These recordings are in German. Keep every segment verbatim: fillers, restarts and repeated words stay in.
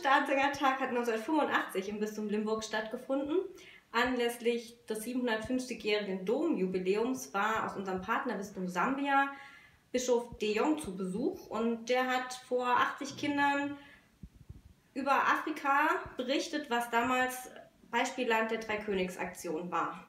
Sternsingertag hat neunzehnhundertfünfundachtzig im Bistum Limburg stattgefunden. Anlässlich des siebenhundertfünfzigjährigen Domjubiläums war aus unserem Partnerbistum Sambia Bischof De Jong zu Besuch und der hat vor achtzig Kindern über Afrika berichtet, was damals Beispielland der Dreikönigsaktion war.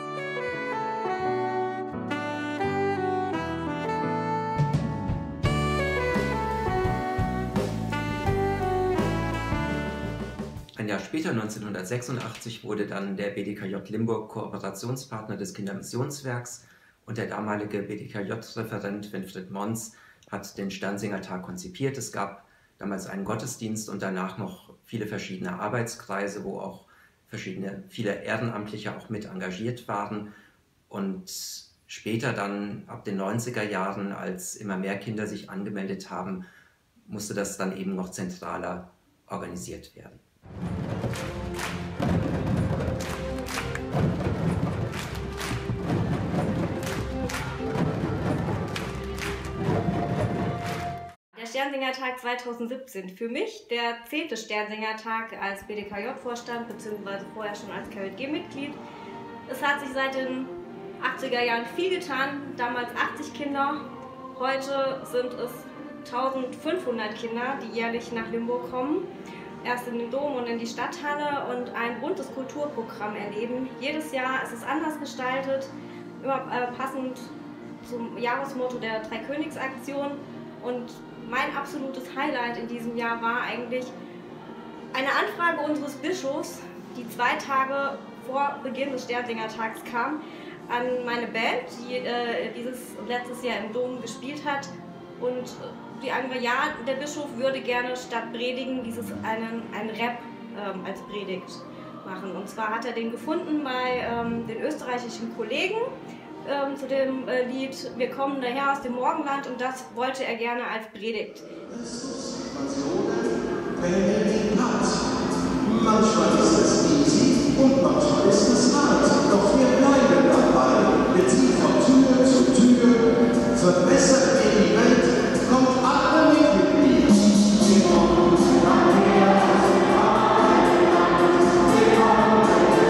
Ein Jahr später, neunzehnhundertsechsundachtzig, wurde dann der B D K J Limburg Kooperationspartner des Kindermissionswerks und der damalige B D K J-Referent Winfried Mons hat den Sternsingertag konzipiert. Es gab damals einen Gottesdienst und danach noch viele verschiedene Arbeitskreise, wo auch verschiedene, viele Ehrenamtliche auch mit engagiert waren. Und später dann, ab den neunziger Jahren, als immer mehr Kinder sich angemeldet haben, musste das dann eben noch zentraler organisiert werden. Der Sternsingertag zweitausendsiebzehn. Für mich der zehnte Sternsingertag als B D K J-Vorstand bzw. vorher schon als K J G-Mitglied. Es hat sich seit den achtziger Jahren viel getan, damals achtzig Kinder, heute sind es eintausendfünfhundert Kinder, die jährlich nach Limburg kommen, erst in den Dom und in die Stadthalle und ein buntes Kulturprogramm erleben. Jedes Jahr ist es anders gestaltet, immer äh, passend zum Jahresmotto der Dreikönigsaktion. Und mein absolutes Highlight in diesem Jahr war eigentlich eine Anfrage unseres Bischofs, die zwei Tage vor Beginn des Sternsingertags kam, an meine Band, die äh, dieses letztes Jahr im Dom gespielt hat. Und die andere, ja, der Bischof würde gerne statt Predigen dieses einen, einen Rap ähm, als Predigt machen. Und zwar hat er den gefunden bei ähm, den österreichischen Kollegen ähm, zu dem äh, Lied Wir kommen daher aus dem Morgenland, und das wollte er gerne als Predigt. Manchmal ist es easy und manchmal ist es hart, doch wir bleiben dabei, wir ziehen von Tür zu Tür, verbessern wir die Welt, kommt alle mit mir. Wir kommen daher, wir kommen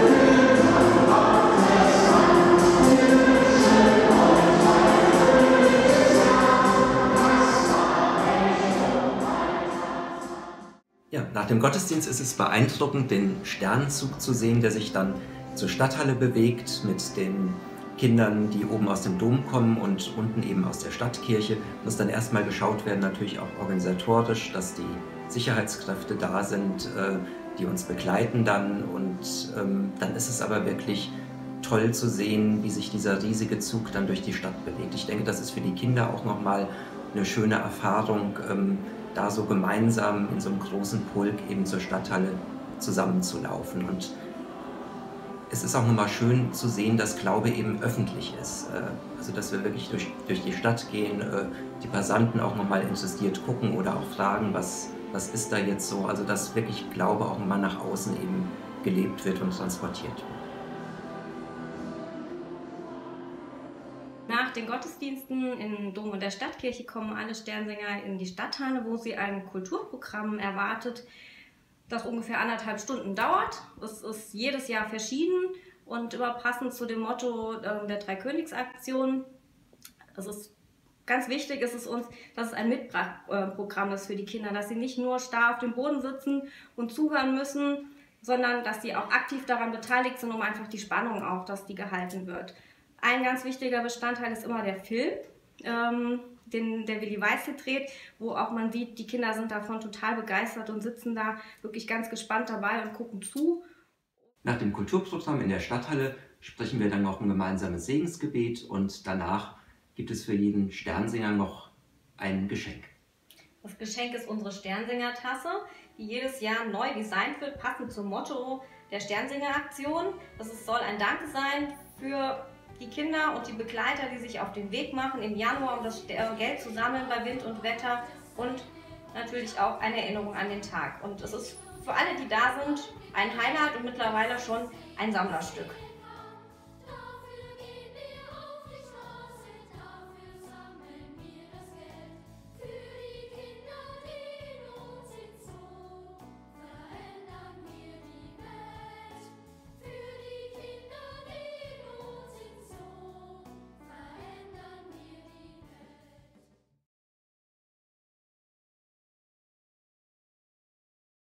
Ja, nach dem Gottesdienst ist es beeindruckend, den Sternenzug zu sehen, der sich dann zur Stadthalle bewegt mit den Kindern, die oben aus dem Dom kommen und unten eben aus der Stadtkirche. Muss dann erstmal geschaut werden, natürlich auch organisatorisch, dass die Sicherheitskräfte da sind, die uns begleiten dann. Und ähm, dann ist es aber wirklich toll zu sehen, wie sich dieser riesige Zug dann durch die Stadt bewegt. Ich denke, das ist für die Kinder auch nochmal eine schöne Erfahrung, ähm, da so gemeinsam in so einem großen Pulk eben zur Stadthalle zusammenzulaufen. Und es ist auch nochmal schön zu sehen, dass Glaube eben öffentlich ist. Also dass wir wirklich durch, durch die Stadt gehen, die Passanten auch nochmal interessiert gucken oder auch fragen, was, was ist da jetzt so. Also dass wirklich Glaube auch nochmal nach außen eben gelebt wird und transportiert wird. Nach den Gottesdiensten im Dom und der Stadtkirche kommen alle Sternsinger in die Stadthalle, wo sie ein Kulturprogramm erwartet, das ungefähr anderthalb Stunden dauert. Es ist jedes Jahr verschieden und immer passend zu dem Motto der Dreikönigsaktion. Es ist ganz wichtig, ist es uns, dass es ein Mitmachprogramm ist für die Kinder, dass sie nicht nur starr auf dem Boden sitzen und zuhören müssen, sondern dass sie auch aktiv daran beteiligt sind, um einfach die Spannung auch, dass die gehalten wird. Ein ganz wichtiger Bestandteil ist immer der Film, ähm, den der Willi Weiße dreht, wo auch man sieht, die Kinder sind davon total begeistert und sitzen da wirklich ganz gespannt dabei und gucken zu. Nach dem Kulturprogramm in der Stadthalle sprechen wir dann noch ein gemeinsames Segensgebet und danach gibt es für jeden Sternsinger noch ein Geschenk. Das Geschenk ist unsere Sternsinger-Tasse, die jedes Jahr neu designt wird, passend zum Motto der Sternsinger-Aktion. Das soll ein Dank sein für die Kinder und die Begleiter, die sich auf den Weg machen im Januar, um das Geld zu sammeln bei Wind und Wetter, und natürlich auch eine Erinnerung an den Tag. Und es ist für alle, die da sind, ein Highlight und mittlerweile schon ein Sammlerstück.